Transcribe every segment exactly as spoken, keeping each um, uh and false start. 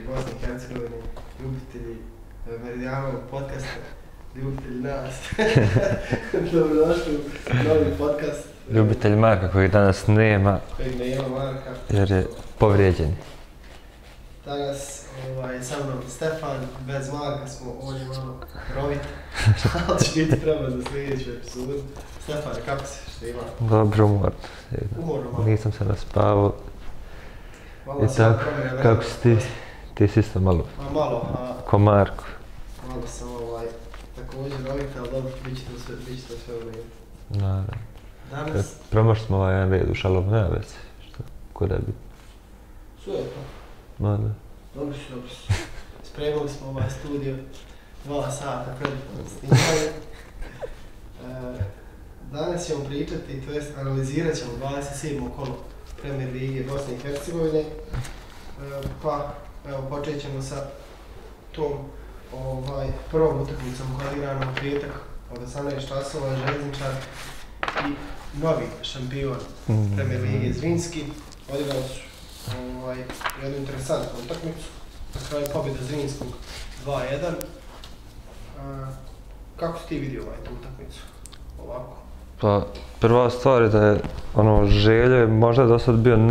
Bosne i Hercegovine, ljubitelji Meridijanovog podcasta, ljubitelji nas. Dobrodošli u novi podcast. Ljubitelj Marka kojeg danas nema, Kojeg nema Marka. jer je povrijeđen. Danas ovaj, sa mnom Stefan, bez Marka smo, on je malo rovit, ali će biti prema za sljedeću epizodu. Stefan, kako si, što ima? Dobro, umor. Umorno malo. Nisam se naspavao. Malo I tako, kako si ti? Ti si isto malo A malo, a ko Marko. malo sam ovaj, također rovit, ali dobro, bit će to sve, bit će to sve u redu. Naravno. Kad Danas, promašli smo ovaj jedan red u šalom, nema veze. Što? Kuda bi? sve je to. Ma da. Dobro si, dobro si. Spremili smo ovaj studio, dva sata pred snimanje. E, danas ćemo pričati, to jest analizirat ćemo dvadeset sedmo kolo Premier Lige Bosne i Hercegovine. E, pa, evo, počet ćemo sa tom ovaj, prvom utakmicom koja je igrana u petak od osamnaest časova, Željezničar i novi šampion Premier Lige Zrinski. Odigrali su ovaj, jednu interesantnu utakmicu, na kraju pobjeda Zrinskog dva jedan. A, kako si ti vidio ovaj tu utakmicu? Ovako. Pa, prva stvar je da je ono, Želje možda do sad bio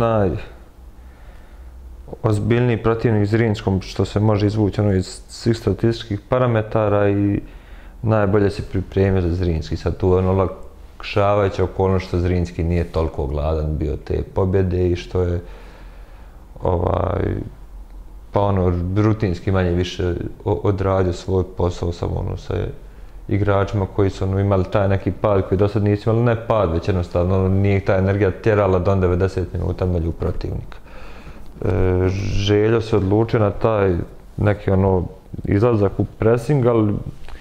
najozbiljniji protivnik Zrinskom, što se može izvući ono, iz svih statističkih parametara i najbolje se pripremio za Zrinski. Sad tu je ono olakšavajuća okolnost što Zrinski nije toliko gladan bio te pobjede i što je ovaj, pa ono, rutinski manje više odradio svoj posao samo ono, sa igračima koji su ono, imali taj neki pad koji do sad nisu imali, ne pad, već jednostavno ono, nije ta energija tjerala do devedeset minuta među protivnika. E, Željo se odlučio na taj neki ono, izlazak u pressing, ali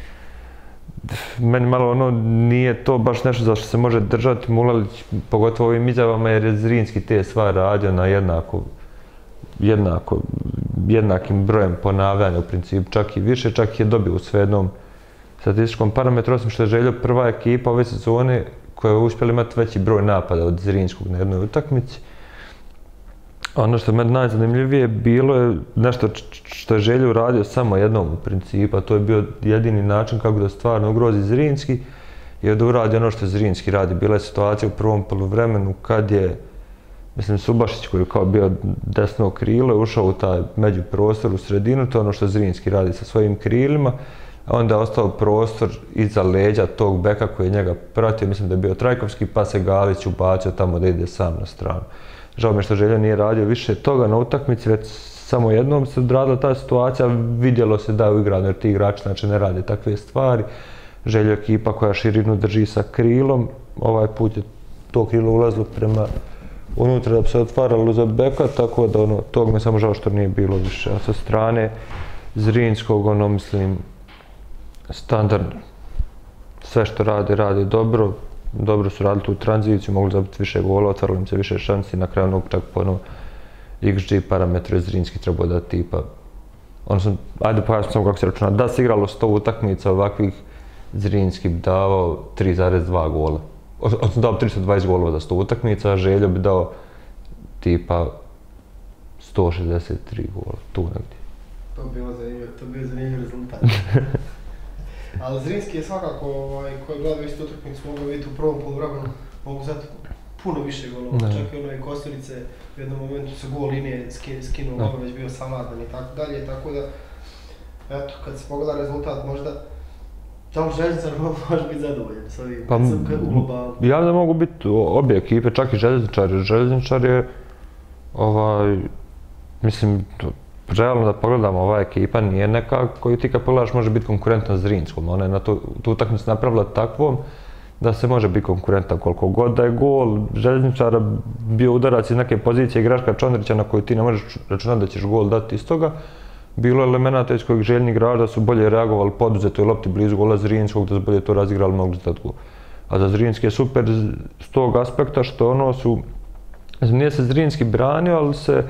meni malo ono, nije to baš nešto za što se može držati Mulalić, pogotovo ovim izjavama, jer je Zrinski te stvari radio na jednako jednako, jednakim brojem ponavljanja u principu, čak i više, čak i je dobio u svejednom statističkom parametru, osim što je Željo prva ekipa ove sezone koja je uspjela imati veći broj napada od Zrinskog na jednoj utakmici. Ono što je meni najzanimljivije bilo je nešto što je Željo uradio samo jednom u principu, a to je bio jedini način kako da stvarno ugrozi Zrinski i da uradi ono što Zrinski radi. Bila je situacija u prvom poluvremenu kad je mislim, Subašić koji je kao bio desno krilo, je ušao u taj međuprostor u sredinu, to je ono što Zrinski radi sa svojim krilima, a onda je ostao prostor iza leđa tog beka koji je njega pratio, mislim da je bio Trajkovski, pa se Galić ubacio tamo da ide sam na stranu. Žao mi je što Željo nije radio više toga na utakmici, već samo jednom se odradila ta situacija, vidjelo se da je uigrano jer ti igrači znači ne rade takve stvari. Željo je ekipa koja širinu drži sa krilom, ovaj put je to krilo ulazilo prema unutra da bi se otvaralo za beka, tako da ono, tog me samo žao što nije bilo više. A sa strane Zrinskog, ono, mislim, standardno. Sve što rade, rade dobro. Dobro su radili tu tranziciju, mogli zabiti više gola, otvarali im se više šansi, na kraju onog čak po onom X G parametru je Zrinski trebao da tipa. Ono sam, ajde pojasnim samo kako se računa, da se igralo sto utakmica ovakvih, Zrinski bi davao tri zarez dva gola. On sam dao tristo dvadeset golova za sto utakmica, a Željo bi dao tipa sto šezdeset tri gola, tu negdje. To bi bilo zanimljivo, to bi bio zanimljiv rezultat. Ali Zrinski je svakako, ovaj, koji je gledao istu utakmicu, mogu vidjeti u prvom poluvremenu, mogu zati puno više golova. Čak i onoj Kosturice u jednom momentu se gol linije skinuo, ono već bio saladan i tako dalje, tako da, eto, kad se pogleda rezultat, možda tamo Željezničar može biti zadovoljan s ovim, pa, u globalu. Ja da mogu biti obje ekipe, čak i Željezničar. Željezničar je, ovaj, mislim, realno da pogledamo, ova ekipa nije neka koju ti kad pogledaš može biti konkurentna Zrinskom. Ona je na tu, tu utakmicu napravila takvom da se može biti konkurentan koliko god da je gol Željezničara bio udarac iz neke pozicije igračka Čondrića na koju ti ne možeš računati da ćeš gol dati iz toga. Bilo je elemenata iz kojeg željni igrači da su bolje reagovali poduzetoj lopti blizu gola Zrinskog, da su bolje to razigrali, mogli dati gol. A za Zrinski je super s tog aspekta što ono su, nije se Zrinski branio, ali se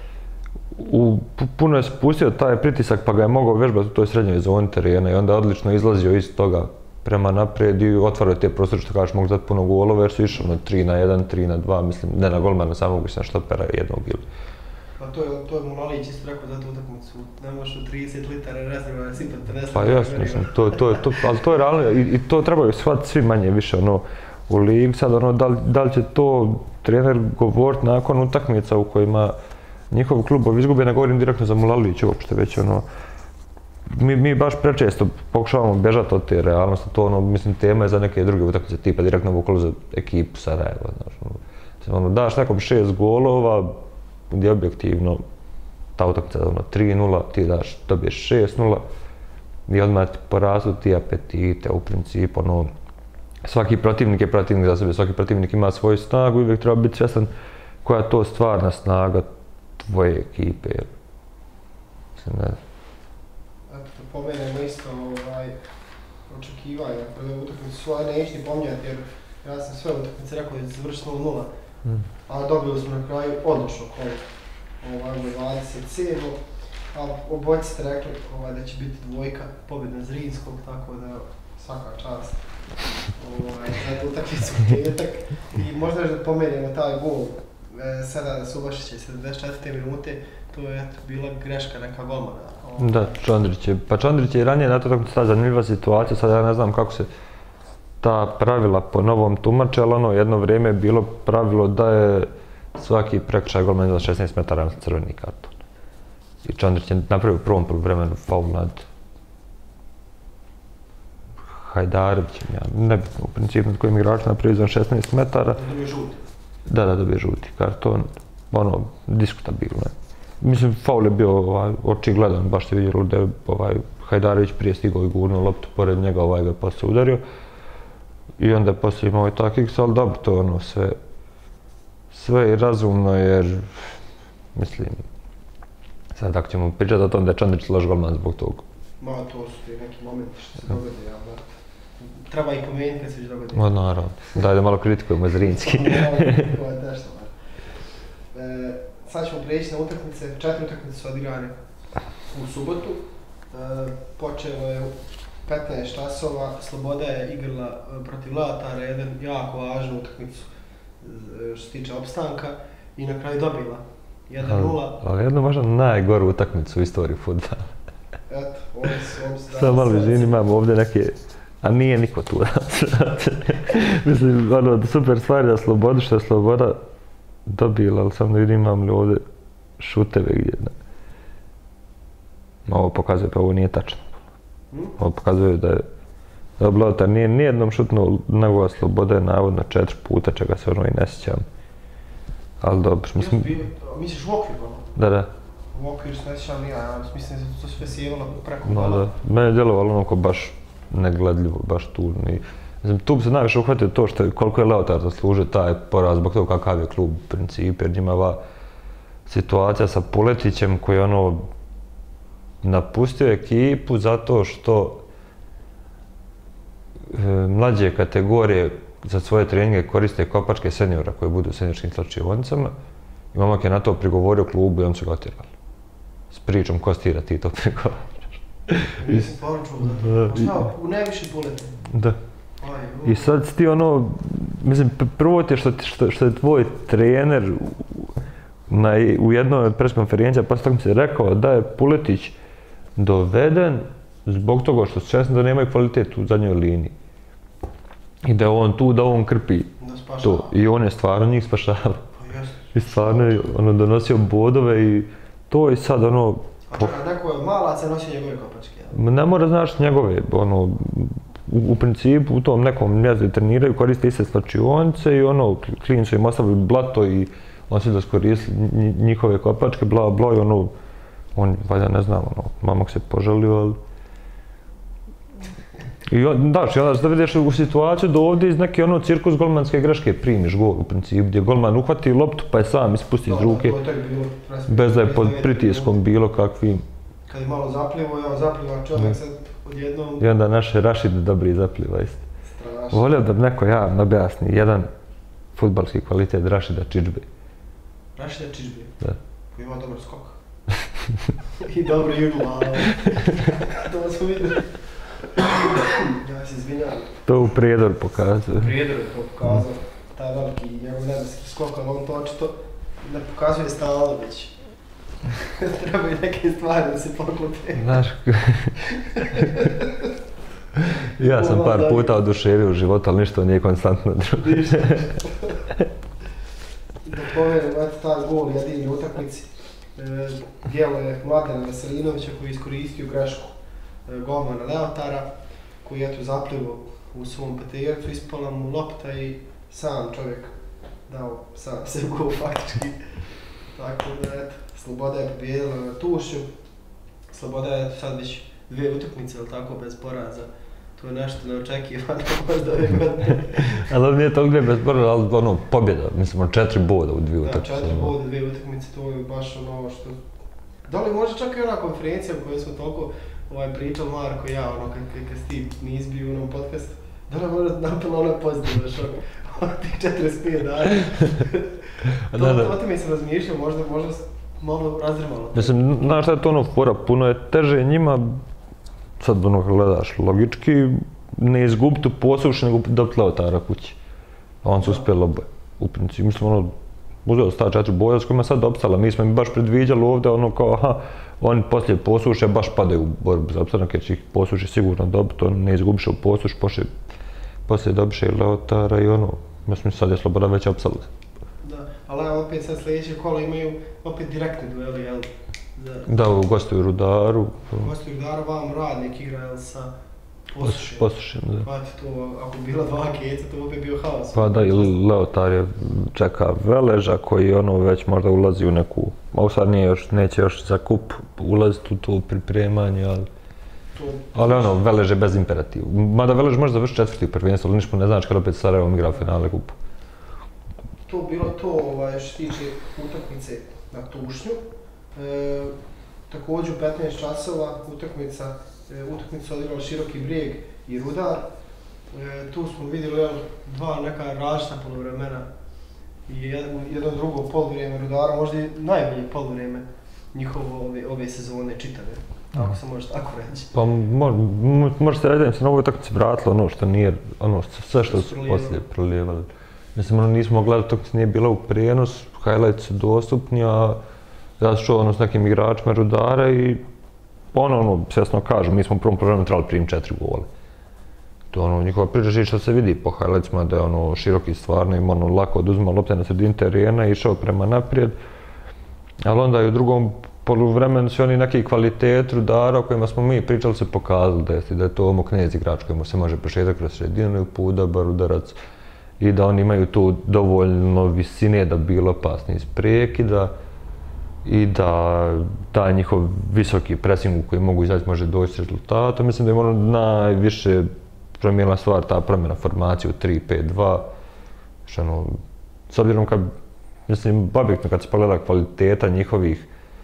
u, puno je spustio taj pritisak pa ga je mogao vežbati u toj srednjoj zoni terena i onda je odlično izlazio iz toga prema naprijed i otvarao te prostore što kažeš mogu dati puno golova jer su išli na tri na jedan, tri na dva, mislim, ne na golmana, samog mislim na štopera jednog ili. Pa to je, to je Mulalić isto rekao za tu utakmicu, ne možeš u trideset litara rezerva sipati pedeset. Pa jasno, mislim, to, to, to, ali to je realno i, i to trebaju shvatiti svi manje više, ono, u ligi sad, ono, da li, da li će to trener govoriti nakon utakmica u kojima njihov klubov izgube, ne govorim direktno za Mulalić uopšte, već ono, mi, mi baš prečesto pokušavamo bežati od te realnosti, to ono, mislim, tema je za neke druge utakmice, tipa direktno bukvalo za ekipu Sarajeva, znaš, ono, ono, daš nekom šest golova, gdje objektivno ta utakmica je ono tri nula, ti daš, dobiješ šest nula i odmah ti porastu ti apetite, u principu, ono, svaki protivnik je protivnik za sebe, svaki protivnik ima svoju snagu i uvijek treba biti svjestan koja je to stvarna snaga tvoje ekipe. Mislim, ne znam. Eto, pomenemo isto ovaj, očekivanja prve utakmice su, ali neću ni pomnjati jer ja sam sve utakmice rekao da će završiti nula nula. Mm. A dobili smo na kraju odlično kolo, ovaj, dvadeset sedam. A obojice ste rekli ovaj, da će biti dvojka, pobjeda Zrinskog, tako da svaka čast ovaj, za utakmicu u petak. I možda još da pomenemo taj gol e, Senada Subašića iz sedamdeset četvrte minute, to je eto, bila greška neka golmana. Ovaj. Da, Čandrić je, pa Čandrić je i ranije na to tako ta zanimljiva situacija, sad ja ne znam kako se ta pravila po novom tumače, ali ono jedno vrijeme je bilo pravilo da je svaki prekršaj golman za šesnaest metara na crveni karton. I Čandrić je napravio u prvom poluvremenu faul nad Hajdarevićem, ja nebitno u principu nad kojim igrač napravio za šesnaest metara. Dobije žuti. Da, da, dobije žuti karton, ono, diskutabilno. Mislim, faul je bio ovaj, očigledan, baš ste vidjeli da je ovaj, Hajdarević prije stigao i gurnuo loptu pored njega, ovaj ga je poslije udario. I onda je poslije imao i takvih, ali dobro, to je ono sve, sve je razumno jer, mislim, sad ako ćemo pričati o tom da je Čandrić loš golman zbog toga. Ma, to su ti neki momenti što se dogodi, ali treba i pomenuti kad se već dogodi. Ma, naravno. Daj da malo kritikujemo Zrinski. Ovo je nešto, e, sad ćemo prijeći na utakmice, četiri utakmice su odigrane u subotu. E, počelo je petnaest časova, Sloboda je igrala protiv Leotara, jedan jako važnu utakmicu što se tiče opstanka i na kraju dobila jedan nula. Ali jednu možda najgoru utakmicu u istoriji fudbala. Eto, oni su, oni su sad malo izvini, imamo ovdje neke, a nije niko tu. Mislim, ono, super stvar je da Sloboda, što je Sloboda dobila, ali sam da vidim imam li ovdje šuteve gdje. Ovo pokazuje, pa ovo nije tačno. Ovo pokazuje da je Leotar nije nijednom šutnuo nego Sloboda je navodno četiri puta, čega se ono i ne sjećam. Ali dobro, mislim... Misliš u okvir, ono? Da, da. U okvir se ne sjećam ja, ja mislim da se to sve sjevalo preko no, bola. Da, mene je djelovalo ono ko baš negledljivo, baš tužno. Mislim, tu bi se najviše uhvatio to što je, koliko je Leotar zaslužio taj poraz zbog toga kakav je klub u principu, jer njima ova situacija sa Puletićem koji je ono napustio ekipu zato što e, mlađe kategorije za svoje treninge koriste kopačke seniora koji budu u seniorskim slačionicama i momak je na to prigovorio klubu i on su ga otjerali. S pričom ko stira ti to prigovaraš. Nisam stvarno čuo za to. Šta, u najviši Puleti? Da. I sad ti ono, mislim, prvo ti je što, što, što je tvoj trener na, u jednoj preskonferenciji, pa sam se rekao da je Puletić doveden zbog toga što su svjesni da nemaju kvalitet u zadnjoj liniji. I da je on tu, da on krpi to. I on je stvarno njih spašavao. I stvarno je ono, donosio bodove i to i sad ono... A čekaj, neko je malac, a nosi njegove kopačke? Ne mora znaš njegove, ono... U, u principu u tom nekom mjestu treniraju, koriste iste slačionice i ono, klin su im ostavili blato i on se da skoristili njihove kopačke, bla bla i ono, on, valjda ne znam, ono, mamak se požalio, ali... I on, daš, i onda da vidiš u situaciju da ovdje iz neke ono cirkus golmanske greške primiš gol u principu, gdje golman uhvati loptu pa je sam ispusti iz ruke, bez da je pod pritiskom bilo kakvim. Kad je malo zaplivo, evo zapliva čovjek sad odjednom... I onda naše Rašid dobri zapliva isto. Volio da bi neko javno objasni jedan fudbalski kvalitet Rašida Čičbe. Rašida Čičbe? Da. Koji ima dobar skok. I dobro jugla, ali... To smo vidjeli. Ja se izvinjam. To u Prijedoru pokazuje. U Prijedoru je to pokazao. Taj veliki njegov nebeski skok, ali on to očito ne pokazuje stalno već. Trebaju neke stvari da se poklope. Znaš, ja sam par puta oduševio u životu, ali ništa nije konstantno drugo. Ništa. Da pomenem, eto taj gol jedini u utakmici. Djelo je Mladena Veselinovića koji je iskoristio grešku golmana Leotara, koji je eto zaplivo u svom petercu, ispala mu lopta i sam čovjek dao sam se gol faktički. Tako da eto, Sloboda je pobijedila na Tušću. Sloboda je sad već dvije utakmice, ali tako, bez poraza. To je nešto neočekivano možda ove godine. Ali nije to gdje bez poraza, ali ono, pobjeda, mislim, četiri boda u dvije utakmice. Da, četiri boda u dvije utakmice, to je baš ono što... Da li može čak i ona konferencija u kojoj smo toliko ovaj, pričali Marko i ja, ono, kad, kad si ti nis bio u onom podcastu, da li može napila ono pozitivno šok, ono tih četrdeset pet dana. to, da, da. to ti mi se razmišljao, možda, možda malo razremalo. Mislim, znaš šta je to ono fora, puno je teže njima, sad ono gledaš logički, ne izgubiti u posuši, nego dobiti Leotara kući. A on su uspjeli oboje. U principu, mislim, ono, uzeo sta četiri boja s kojima sad opstala. Mi smo im baš predviđali ovdje, ono kao, aha, oni poslije posuše baš padaju u borbu za opstanak, jer će ih posuši sigurno dobiti, on ne izgubiše u posuš, poslije, poslije dobiše i Leotara i ono, mislim, sad je Sloboda već opstala. Da, ali opet sad sljedeće kolo imaju opet direktni dueli, jel? Da, da gostuju Rudaru. Gostuju Rudaru, vam Radnik igra, jel, sa Posušem. Posušem, da. Pa to, ako bi bilo dva keca, to opet bio haos. Pa da, i Leotar je čeka Veleža koji ono već možda ulazi u neku, a u sad nije još, neće još za kup ulaziti u to pripremanje, ali... To... Ali ono, Velež je bez imperativa. Mada Velež može završiti četvrti u prvenstvu, ali ništa ne znači kada opet Sarajevom igra finale kupu. To bilo to ovaj, što tiče utakmice na Tušnju. E, također u petnaest časova utakmica, e, utakmicu odigrali Široki Brijeg i Rudar. E, tu smo vidjeli jel, dva neka različita poluvremena i jedno, jedno drugo poluvrijeme Rudara, možda i najbolje poluvrijeme njihovo ove, ove sezone čitave. Ako se može tako reći. Pa može se reći da im se na ovoj utakmici vratilo ono što nije, ono sve što su poslije prolijevali. Mislim, ono nismo gledali, utakmica nije bila u prijenos, highlights su dostupni, a ja sam čuo ono s nekim igračima Rudara i ono, ono, svjesno kažu, mi smo u prvom programu trebali primiti četiri gole. To ono, njihova priča što se vidi po highlightsima da je ono Široki stvarno im ono lako oduzima lopte na sredini terena i išao prema naprijed. Ali onda i u drugom poluvremenu su oni neki kvalitet Rudara o kojima smo mi pričali se pokazali da je, da je to Omo Knez igrač kojemu se može prošetati kroz sredinu, Pudabar, udarac i da oni imaju tu dovoljno visine da bi bilo opasni iz prekida i da taj njihov visoki pressing u koji mogu izaći može doći s rezultatom. Mislim da je ono najviše promijenila stvar ta promjena formacije u tri pet dva. Ono, s obzirom kad, mislim, babitno kad se pogleda kvaliteta njihovih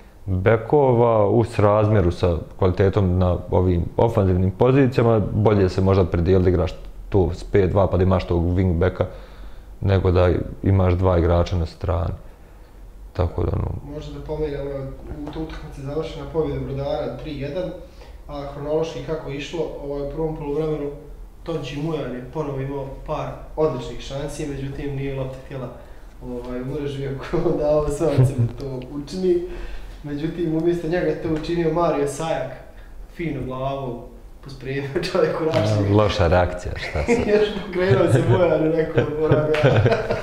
bekova u srazmjeru sa kvalitetom na ovim ofanzivnim pozicijama, bolje se možda predijeliti da igraš tu s pet dva pa da imaš tog wingbacka, nego da imaš dva igrača na strani. Tako da, no... Možda da pomenem, u tu utakmici završena pobjeda Rudara tri jedan, a hronološki kako je išlo, ovaj, u prvom poluvremenu Tonči Mujan je ponovo imao par odličnih šansi, međutim nije lopta htjela ovaj, u mrežu, iako je dao sve od sebe to učini. Međutim, umjesto njega je to učinio Mario Sajak, fino glavom, pospremio čovjeku račni. Loša reakcija, šta se? Još pokrenuo se Mujan i rekao, moram ja.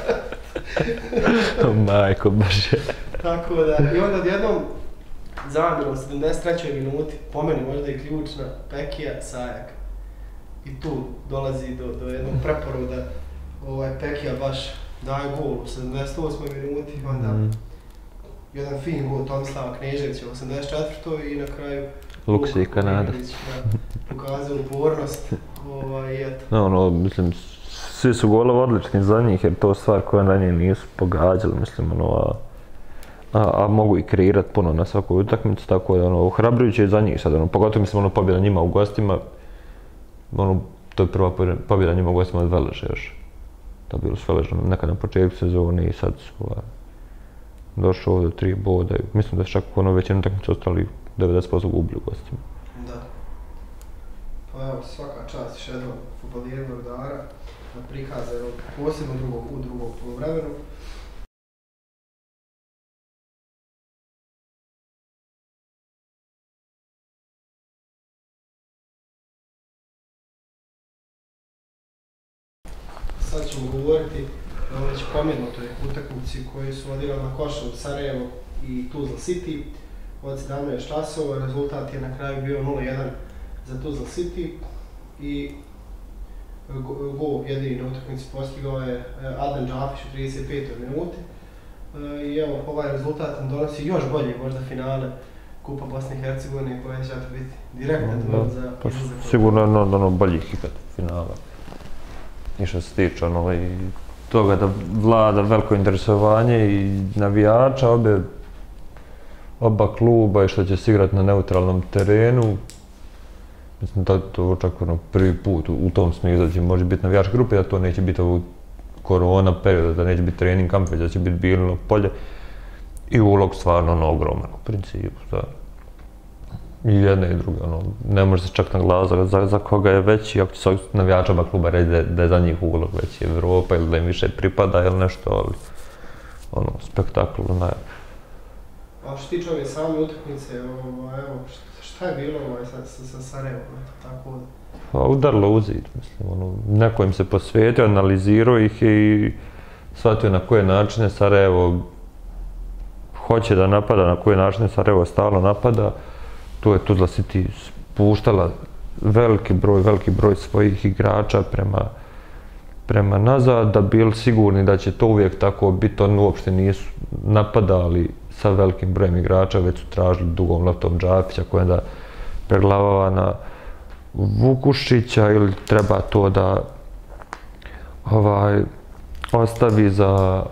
Majko, baš je. Tako da, i onda odjednom zamjenom u sedamdeset trećoj minuti, po meni možda i ključna, Pekija Sajak. I tu dolazi do, do jednog preporoda, ovaj, Pekija baš daje gol u sedamdeset osmoj minuti, onda mm. jedan fin gol Tomislava Kneževića u osamdeset četvrtoj i na kraju Luksi i Kanada. Pokazao upornost. Ovaj, eto. No, no, mislim, svi su golovi odlični za njih jer to stvar koja na nje nisu pogađali, mislim, ono, a, a, a mogu i kreirati puno na svakoj utakmici, tako da, ono, ohrabrujuće je za njih sad, ono, pogotovo mislim, ono, pobjeda njima u gostima, ono, to je prva pobjeda njima u gostima od Veleža još. To je bilo s Veležom nekad na početku sezone i sad su, ovaj, došli ovdje tri boda i mislim da su čak ono većinu utakmicu ostali devedeset posto gubili u gostima. Da. Pa evo, svaka čast još jednom fudbalijerima Rudara na prikaze posebno drugog, u drugog poluvremenu. sad ćemo govoriti o već pomenutoj utakmici koju su odigrali na Košavu, Sarajevo i Tuzla City od sedamnaest časova. Rezultat je na kraju bio nula jedan za Tuzla City i gol jedini na utakmici postigao je Adnan Džafić u trideset petoj minuti. I evo, ovaj rezultat nam donosi još bolje možda finale Kupa Bosne i Hercegovine koja će biti direktan duel za izlazak. Sigurno je ono, ono boljih ikad finala. I što se tiče ono, i toga da vlada veliko interesovanje i navijača obe, oba kluba i što će se igrati na neutralnom terenu. Mislim da to čak ono prvi put u, u tom smislu da će može biti navijačka grupa, da to neće biti ovog korona perioda, da neće biti trening kamp, da će biti bilno polje. I ulog stvarno ono ogroman u principu. Da. I jedne i druge, ono, ne može se čak na glas za, za koga je veći, ako će se navijača oba kluba reći da, da je za njih ulog veći Evropa ili da im više pripada ili nešto, ali ono, spektakl naj. A što tiče ove same utakmice, ovo, evo, šta je bilo ovaj sa, sa, sa Sarajevom, tako da? Pa udarilo u zid, mislim, ono, neko im se posvetio, analizirao ih i shvatio na koje načine Sarajevo hoće da napada, na koje načine Sarajevo stalno napada. Tu je Tuzla City spuštala veliki broj, veliki broj svojih igrača prema, prema nazad, da bili sigurni da će to uvijek tako biti. Oni uopšte nisu napadali sa velikim brojem igrača, već su tražili dugom loptom Džafića koja onda preglavava na Vukušića ili treba to da ovaj, ostavi za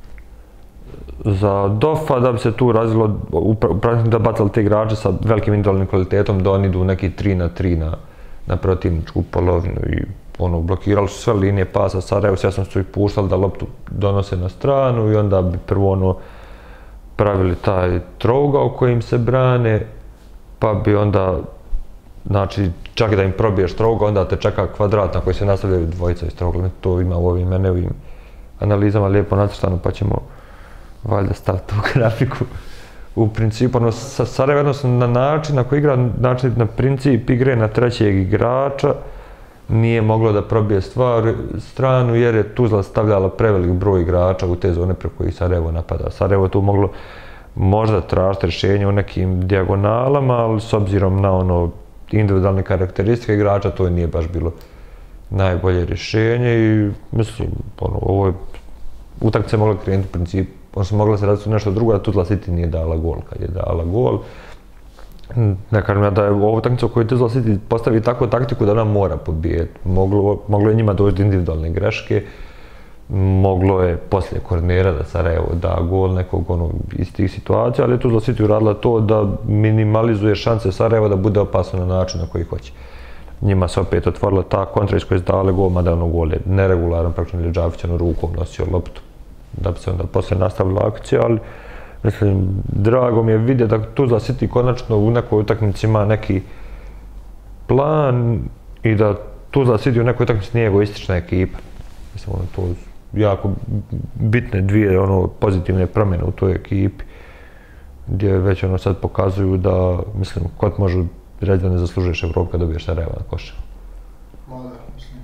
za Dofa, da bi se tu razvilo, upravo da bacali te igrače sa velikim individualnim kvalitetom, da oni idu neki tri na tri na, na protivničku polovinu i ono, blokirali su sve linije pasa Sarajevo, svjesno su ih puštali da loptu donose na stranu i onda bi prvo ono pravili taj trougao kojim se brane, pa bi onda, znači, čak i da im probiješ trougao, onda te čeka kvadrat na koji se nastavljaju dvojica iz trougla. To ima u ovim menevim analizama lijepo nacrtano, pa ćemo valjda staviti u grafiku. U principu, ono, Sarajevo jednostavno na način na koji igra, znači na princip igre na trećeg igrača, nije moglo da probije stvar, stranu jer je Tuzla stavljala prevelik broj igrača u te zone preko kojih Sarajevo napada. Sarajevo tu moglo možda tražiti rješenje u nekim dijagonalama, ali s obzirom na ono individualne karakteristike igrača, to nije baš bilo najbolje rješenje i mislim, ono, ovo je utakmica mogla krenuti u principu. On se mogla se raditi nešto drugo, a Tuzla City nije dala gol. Kad je dala gol, ne kažem ja da je ovo utakmica u kojoj Tuzla City postavi takvu taktiku da ona mora pobijeti. Moglo, moglo je njima doći do individualne greške, moglo je poslije kornera da Sarajevo da gol nekog ono, iz tih situacija, ali je Tuzla City uradila to da minimalizuje šanse Sarajeva da bude opasno na način na koji hoće. Njima se opet otvorila ta kontra iz koje su dale gol, mada ono gol je neregularan, praktično je Džafić ono rukom nosio loptu da bi se onda poslije nastavila akcija, ali mislim, drago mi je vidjeti da Tuzla City konačno u nekoj utakmici ima neki plan i da Tuzla City u nekoj utakmici nije egoistična ekipa. Mislim, ono, to jako bitne dvije ono, pozitivne promjene u toj ekipi, gdje već ono sad pokazuju da, mislim, kod može reći da ne zaslužuješ Evropu kad dobiješ Sarajevo na Košavu. Ma da, mislim.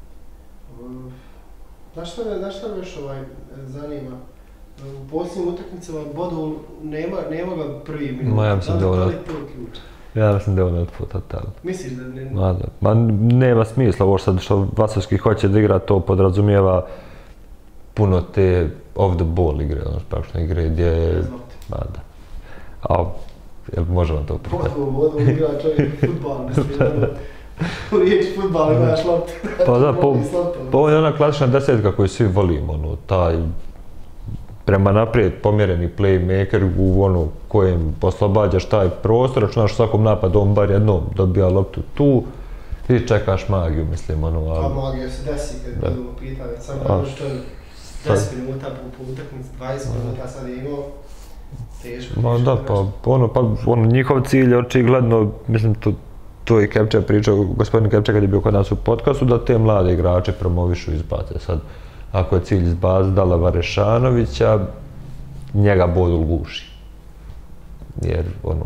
Znaš šta me, znaš šta me još ovaj zanima? U posljednjim utakmicama Bodul nema, nema ga prvi minut. Ma ja mislim da je ono... Ja mislim da je ono otput totalno. Misliš da ne... Ma da. Ma nema smisla ovo sad što Vasovski hoće da igra, to podrazumijeva puno te off the ball igre, ono praktično igre gdje je... Ma da. A, jel može vam to prihvatiti? Bodul, Bodul igra čovjek futbal, mislim, ono... U riječi futbal imaš loptu. Pa da, pa ovo je ona klasična desetka koju svi volimo, ono, taj prema naprijed pomjereni playmaker u ono kojem oslobađaš taj prostor, računaš svakom napadu, on bar jednom dobija loptu tu i čekaš magiju, mislim, ono, ali... A magija se desi kad budemo pitanje, samo ono što je deset minuta po utakmici, dvadeset minuta sad je imao, teško. Ma da, pa ono, pa ono, njihov cilj je očigledno, mislim, to to je Kepča pričao, gospodin Kepča kad je bio kod nas u podcastu, da te mlade igrače promovišu iz baze. Sad, ako je cilj iz baze Dalava Rešanovića, njega Bodul guši. Jer, ono,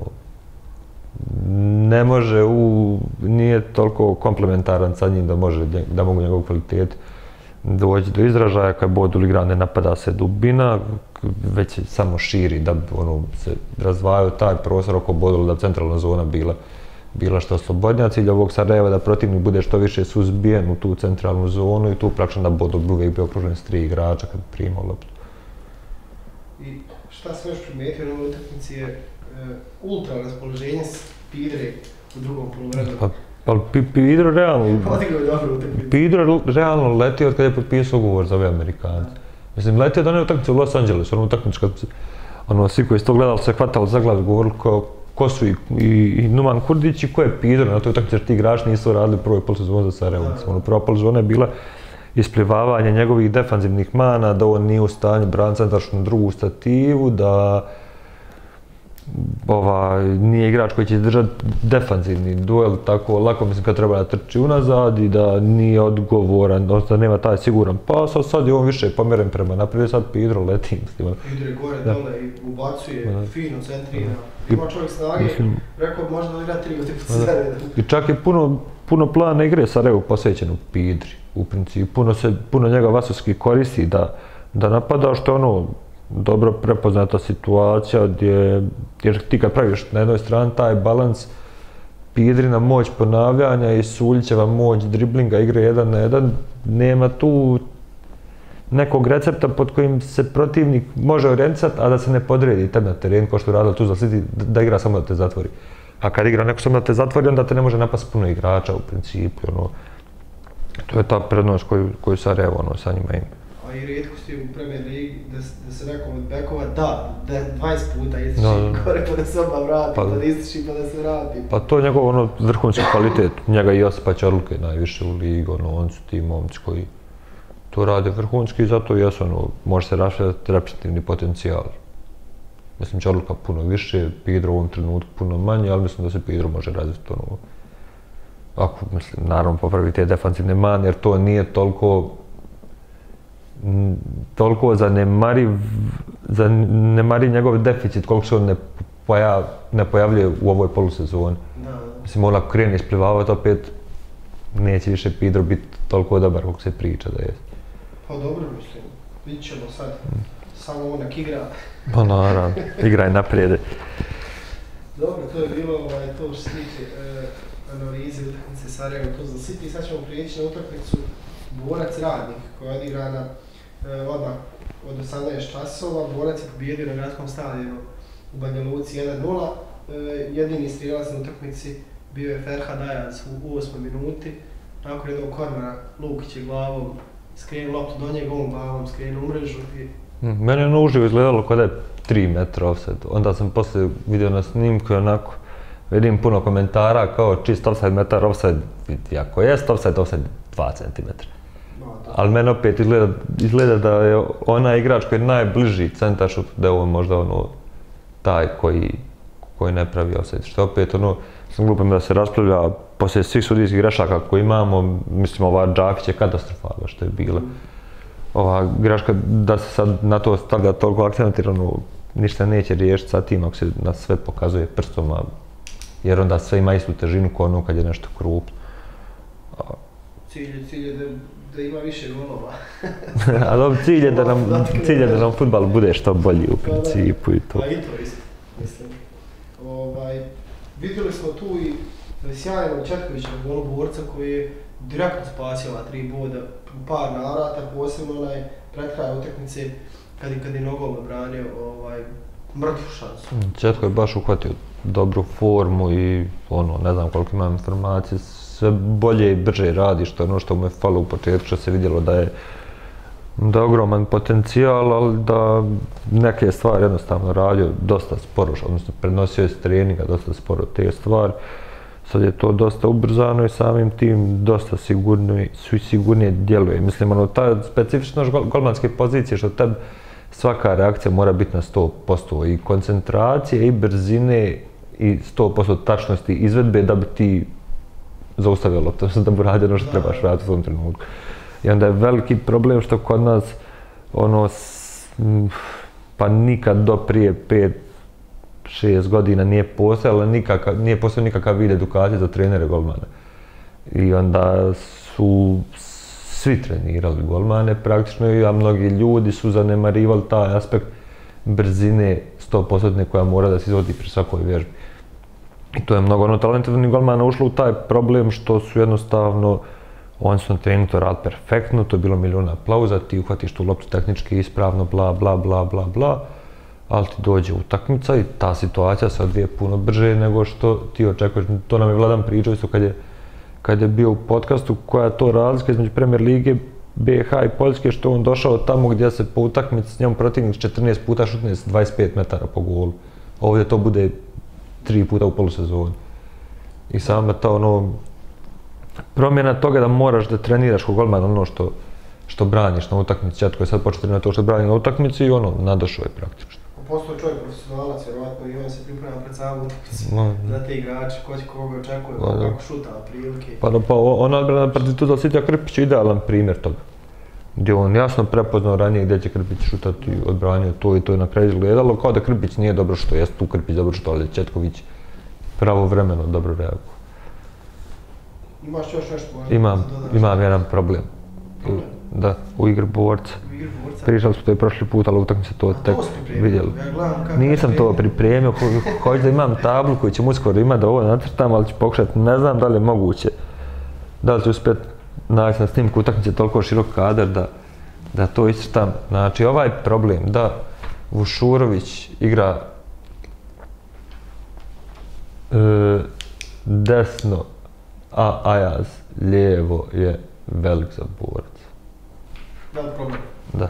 ne može u, nije toliko komplementaran sa njim da može, da mogu njegov kvalitet doći do izražaja, kad Bodul igra ne napada se dubina, već se samo širi da bi ono, se razvajao taj prostor oko Bodula, da bi centralna zona bila, bila što slobodnija. Cilj ovog Sarajeva da protivnik bude što više suzbijen u tu centralnu zonu i tu praktično da Bodul uvijek bio okružen s tri igrača kad bi primao loptu. I šta sam još primijetio na ovoj utakmici je uh, ultra raspoloženje Pidre u drugom poluvremenu. Pa, pa Pidro realno... Odigrao je dobro utakmicu. Pidro realno letio od kada je potpisao ugovor za ove Amerikance. Mislim, letio od one utakmice u Los Angelesu, ono utakmicu kad ono, svi koji su to gledali se hvatali za glavu, govorili ko, ko su i, i, i Numan Kurdić i ko je Pidro na toj utakmici, jer ti igrači nisu radili prvoj polusezoni za Sarajevo. Ono, prva polusezona je bila isplivavanje njegovih defanzivnih mana, da on nije u stanju braniti centrašu na drugu stativu, da ova, nije igrač koji će izdržati defanzivni duel tako lako, mislim, kad treba da trči unazad i da nije odgovoran, odnosno da nema taj siguran pas, a sad je on više pomjeren prema naprijed, sad Pidro leti. Pidro je gore dole i ubacuje, fino centrira. Ima čovjek snage, rekao bi možda da igra tri utakmice za redom. I čak je puno, puno plana igre Sarajevu posvećeno Pidri, u principu. Puno, se, puno njega Vasovski koristi da, da napada, što je ono, dobro prepoznata situacija gdje, jer ti kad praviš na jednoj strani taj balans, Pidrina moć ponavljanja i Suljićeva moć driblinga igre jedan na jedan, nema tu nekog recepta pod kojim se protivnik može orijentisati, a da se ne podredi tebi na terenu, kao što je radilo Tuzla City, da igra samo da te zatvori. A kad igra neko samo da te zatvori, onda te ne može napast puno igrača u principu. Ono, to je ta prednost koju, koju Sarajevo ono, sa njima ima. A i rijetkosti u Premier Ligi da, da se nekom od bekova da, da dvadeset puta ističi no, gore pa da se odmah vrati, pa, pa da ističi pa da se vrati. Pa to je njegov ono, vrhunski kvalitet, njega i Josipa Ćorluke najviše u ligu, ono, on su ti momci koji to rade vrhunski i zato jesu, ono, može se rašljati reprezentativni potencijal. Mislim, Ćorluka puno više, Pidro u ovom trenutku puno manje, ali mislim da se Pidro može razviti ono, ako, mislim, naravno popravi te defanzivne mane, jer to nije toliko toliko zanemari, zanemari njegov deficit koliko se on ne, pojav, ne pojavljuje u ovoj polusezoni. Da, da. Mislim, on ako krene isplivavati opet, neće više Pidro biti toliko dobar kako se priča da je. Pa dobro, mislim, vidit ćemo sad, mm. samo onak igra. Pa naravno, igraj naprijed. Dobro, to je bilo ovaj, to što se tiče e, analize utakmice Sarajevo Tuzla City. Sad ćemo prijeći na utakmicu Borac Radnik koja je odigrana e, odmah od osamnaest časova. Borac je pobijedio na gradskom stadionu u Banja Luci jedan nula. E, jedini strijelac na utakmici bio je Ferhad Ajac u osmoj minuti. Nakon jednog kornera Lukić je glavom skrenuo loptu do njega, on glavom skrenuo u mrežu. I... Mm, mene je ono uživo izgledalo kao da je tri metra offside. Onda sam poslije vidio na snimku i onako vidim puno komentara kao čist offside, metar offside. Ako jest offside, offside dva centimetra. Ali meni opet izgleda, izgleda da je onaj igrač koji je najbliži centaršut, da je ovo možda ono taj koji, koji ne pravi offside. Što opet ono, sam glupo da se raspravlja poslije svih sudijskih grešaka koje imamo, mislim ova Džakić je katastrofalna što je bila. Ova greška da se sad na to stavlja toliko akcent, jer ono, ništa neće riješiti sa tim ako se na sve pokazuje prstom, jer onda sve ima istu težinu kao ono kad je nešto krupno. Cilj je, cilj je da, da ima više golova. A dobro, cilj je da nam, cilj je da nam fudbal bude što bolji u principu i to. Pa i to isto, mislim. Ovaj, vidjeli smo tu i sjajnog Četkovića, golu Borca koji je direktno spasio ova tri boda u par navrata, posebno onaj pred kraj utakmice kad, kad je nogom obranio ovaj, mrtvu šansu. Četko je baš uhvatio dobru formu i ono, ne znam koliko imam informacije, sve bolje i brže radi, što je ono što mu je falo u početku, što se vidjelo da je da je ogroman potencijal, ali da neke stvari jednostavno radio dosta sporo, odnosno prenosio je s treninga dosta sporo te stvari. Sad je to dosta ubrzano i samim tim dosta sigurnije, sigurnije djeluje. Mislim, ono, ta specifičnost golmanske pozicije što tebi svaka reakcija mora biti na sto posto i koncentracije i brzine i sto posto tačnosti izvedbe da bi ti zaustavio loptu, da bi radio ono što trebaš raditi u tom trenutku. I onda je veliki problem što kod nas ono, pa nikad do prije pet šest godina nije postojala nikakav, nije postojao nikakav vid edukacije za trenere golmana. I onda su svi trenirali golmane praktično, a mnogi ljudi su zanemarivali taj aspekt brzine sto posto koja mora da se izvodi pri svakoj vježbi. I to je mnogo ono talentovnih golmana ušlo u taj problem što su jednostavno, oni su na treningu to radili perfektno, to je bilo milijuna aplauza, ti uhvatiš tu loptu tehnički ispravno, bla, bla, bla, bla, bla, ali ti dođe utakmica i ta situacija se odvije puno brže nego što ti očekuješ. To nam je Vladan pričao isto kad je, kad je bio u podcastu, koja je to razlika između Premier lige B H i Poljske, što on došao tamo gdje se po utakmici s njom protivnik četrnaest puta šutne s dvadeset pet metara po golu. Ovdje to bude tri puta u polusezoni. I sama ta ono, promjena toga da moraš da treniraš ko golman ono što, što braniš na utakmici, Četko je sad počeo trenirati to što brani na utakmici i ono, nadošao je praktično. Postao čovjek profesionalac, vjerovatno i on se priprema pred samu utakmicu. No. Za te igrače, ko će koga očekuje, no, kako šuta, prilike. Pa, pa ona odbrana protiv Tuzla Citya, Krpić je idealan primjer toga. Gdje on jasno prepoznao ranije gdje će Krpić šutati, odbranio to i to je na kraju izgledalo, kao da Krpić nije dobro što jest, tu Krpić dobro što, ali Četković pravovremeno dobro reaguje. Imaš još nešto možda? Imam, imam jedan problem. Problem? Da, u igri borca. U igri borca? Pričali smo to i prošli put, ali utakmice to tek vidjeli. Ja gledam kako Nisam to pripremio, hoću da imam tablu koju ćemo uskoro imati da ovo nacrtam, ali ću pokušati, ne znam da li je moguće. Da li ću uspjeti naći na snimku utakmice toliko širok kadar da, da to iscrtam. Znači, ovaj problem da Vušurović igra e, desno, a Ajaz lijevo je velik za borac. Velik problem? Da.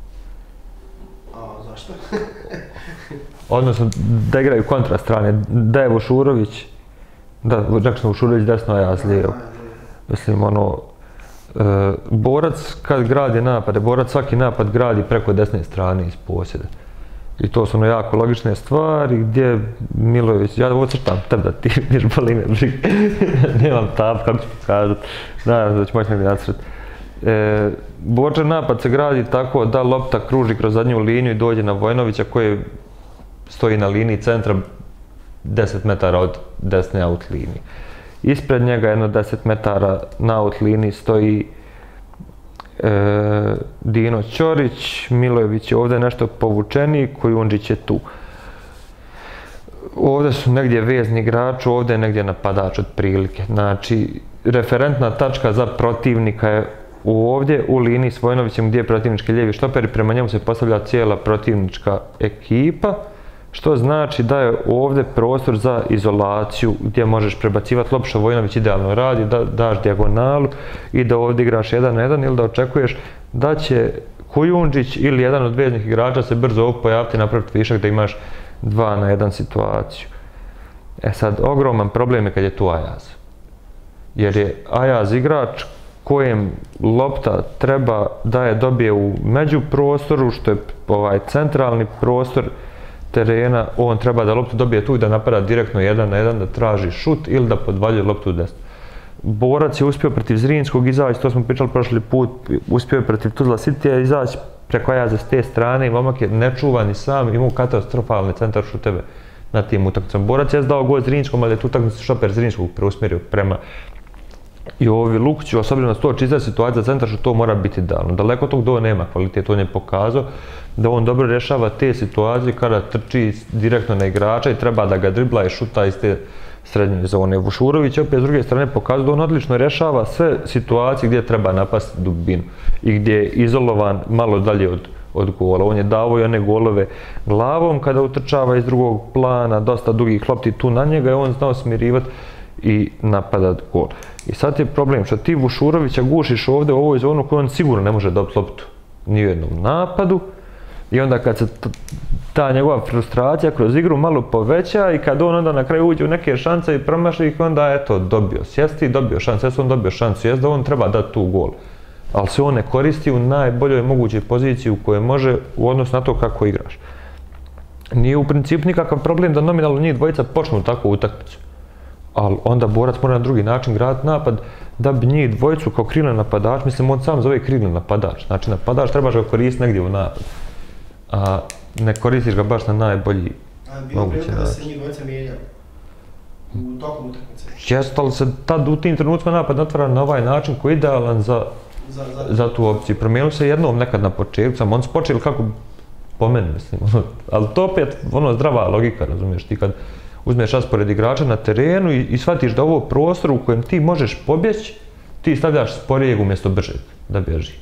A zašto? Odnosno, da igraju kontra strane, da je Vušurović, da, rekli smo Vušurović desno, Ajaz lijevo. Mislim, ono, e, borac kad gradi napade, borac svaki napad gradi preko desne strane iz posjede. I to su ono jako logične stvari gdje Milojević, ja ovo crtam tebe da ti vidiš boli me blik, nemam tab, kako ću pokazati, naravno da ću moći negdje nacrtati. E, Borčev napad se gradi tako da lopta kruži kroz zadnju liniju i dođe na Vojnovića koji stoji na liniji centra deset metara od desne out linije. Ispred njega jedno deset metara na out liniji stoji e, Dino Ćorić, Milojević je ovdje nešto povučeniji, Kujundžić je tu. Ovdje su negdje vezni igrači, ovdje je negdje napadač otprilike. Znači, referentna tačka za protivnika je ovdje u liniji s Vojnovićem gdje je protivnički lijevi štoper i prema njemu se postavlja cijela protivnička ekipa. Što znači da je ovdje prostor za izolaciju gdje možeš prebacivati loptu što Vojnović idealno radi, da daš dijagonalu i da ovdje igraš jedan na jedan ili da očekuješ da će Kujundžić ili jedan od veznih igrača se brzo ovdje pojaviti i napraviti višak da imaš dva na jedan situaciju. E sad, ogroman problem je kad je tu Ajaz. Jer je Ajaz igrač kojem lopta treba da je dobije u međuprostoru, što je ovaj centralni prostor terena, on treba da loptu dobije tu i da napada direktno jedan na jedan, da traži šut ili da podvaljuje loptu u desno. Borac je uspio protiv Zrinskog izaći, to smo pričali prošli put, uspio je protiv Tuzla Cityja izaći preko Ajaza s te strane i momak je nečuvan i sam, imao katastrofalni centar šuteve na tim utakmicama. Borac je dao gol Zrinskom, ali je tu utakmicu šoper Zrinskog preusmjerio prema Jovi Lukiću, osobno na sto čista situacija za centar što to mora biti idealno. Daleko tog do nema kvalitet, on je pokazao da on dobro rješava te situacije kada trči direktno na igrača i treba da ga dribla i šuta iz te srednje zone. Vušurović opet s druge strane pokazao da on odlično rješava sve situacije gdje treba napasti dubinu i gdje je izolovan malo dalje od, od gola. On je dao i one golove glavom kada utrčava iz drugog plana, dosta dugih lopti tu na njega i on znao smirivati i napadat gol. I sad je problem što ti Vušurovića gušiš ovdje u ovoj zonu koju on sigurno ne može dobiti loptu ni u jednom napadu i onda kad se ta njegova frustracija kroz igru malo poveća i kad on onda na kraju uđe u neke šanse i promaši ih, onda eto dobio sjesti, dobio šansu, jesu on dobio šansu, jest da on treba dati tu gol. Ali se on ne koristi u najboljoj mogućoj poziciji u kojoj može u odnosu na to kako igraš. Nije u principu nikakav problem da nominalno njih dvojica počnu takvu utakmicu. Ali onda borac mora na drugi način graditi napad da bi njih dvojicu kao krilni napadač, mislim on sam zove krilni napadač, znači napadač trebaš ga koristiti negdje u napad, a ne koristiš ga baš na najbolji mogući način. Da se njih dvojica mijenjaju u tokom utakmice? Jeste, ali se tad u tim trenucima napad otvara na ovaj način koji je idealan za za, za... za tu opciju. Promijenili se jednom nekad na početku, samo oni su počeli kako po meni, mislim, ono, ali to opet, ono, zdrava logika, razumiješ, ti kad uzmeš raspored igrača na terenu i, i shvatiš da ovo prostor u kojem ti možeš pobjeći, ti stavljaš sporijeg umjesto bržeg, da bježi.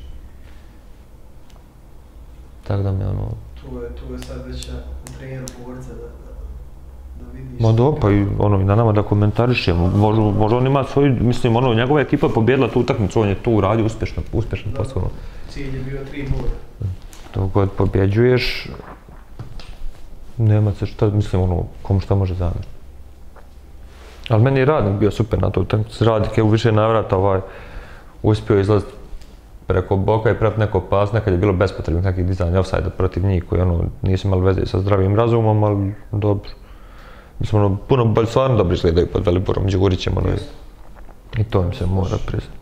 Tako da me ono... Tu je, tu je sad već na treneru borca da, da, da vidiš... Ma do, pa i ono, i na nama da komentarišemo, možda, možda on ima svoju, mislim, ono, njegova ekipa je pobjedila tu utakmicu, on je tu uradio uspješno, uspješno posao. Cilj je bio tri boda. Dok god pobjeđuješ, nema se šta, mislim, ono, komu šta može zamjeriti. Ali meni je Radnik bio super na to utakmicu. Radnik je u više navrata ovaj, uspio izlaziti preko boka i prep neko pas, nekad je bilo bespotrebnih nekih dizanja ofsajda protiv njih koji ono, nisu imali veze sa zdravim razumom, ali dobro. Mislim, ono, puno bolj, stvarno dobro izgledaju pod Veliborom Đurićem, ono, i to im se mora priznati.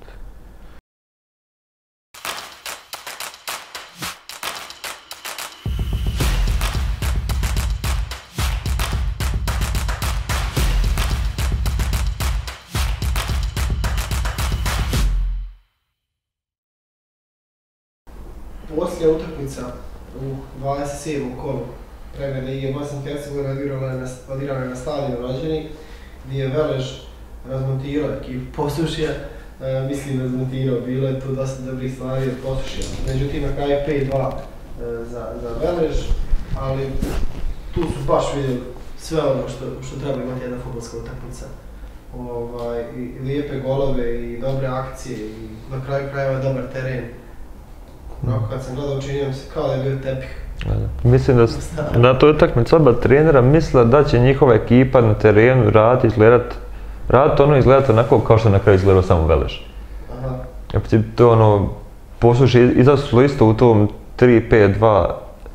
Poslije utakmica u dvadeset sedmom kolu pregleda Lige Bosne i Hercegovine odirana je na stadionu Rođeni, gdje je Velež razmontirao ekipu Posušja, e, mislim razmontirao, bilo je tu dosta dobrih stvari od Posušja. Međutim, na kraju je pet dva e, za, za Velež, ali tu su baš vidjeli sve ono što, što treba imati jedna fudbalska utakmica. Ovaj, i lijepe golove i dobre akcije i na kraju krajeva dobar teren. No, kad sam gledao, činio se kao da je bio tepih. Mislim da na toj utakmici oba trenera misle da će njihova ekipa na terenu raditi, izgledati, raditi ono izgledati onako kao što na kraju izgledao samo Velež. Aha. To ono, Posušje izašlo isto u tom tri pet dva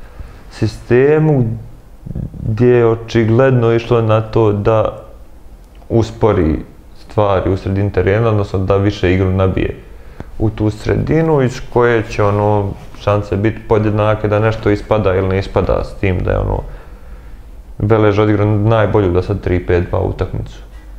sistemu gdje je očigledno išlo na to da uspori stvari u sredini terena, odnosno da više igru nabije u tu sredinu iz koje će ono šanse biti podjednake da nešto ispada ili ne ispada, s tim da je ono Velež odigrao najbolju do sad tri pet dva utakmicu.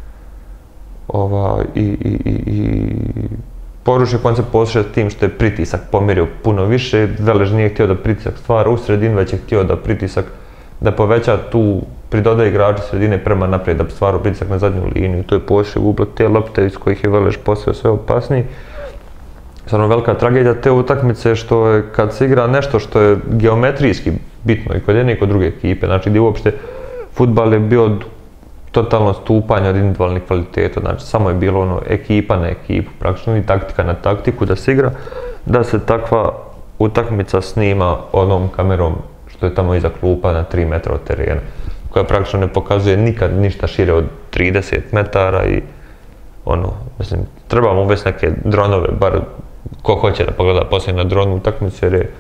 Ova, i, i, i, i poručio koncept Posušja tim što je pritisak pomirio puno više. Velež nije htio da pritisak stvara u sredini, već je htio da pritisak da poveća tu, pridoda igrači sredine prema naprijed, da bi stvarao pritisak na zadnju liniju. To je Posušje ublok te lopte iz kojih je Velež postao sve opasniji. Stvarno velika tragedija te utakmice što je kad se igra nešto što je geometrijski bitno i kod jedne i kod druge ekipe, znači gdje uopšte fudbal je bio totalno stupanje od individualnih kvaliteta, znači samo je bilo ono ekipa na ekipu, praktično i taktika na taktiku da se igra, da se takva utakmica snima onom kamerom što je tamo iza klupa na tri metra od terena, koja praktično ne pokazuje nikad ništa šire od trideset metara i ono, mislim, trebamo uvesti neke dronove, bar ko hoće da pogleda poslije na dronu utakmicu jer je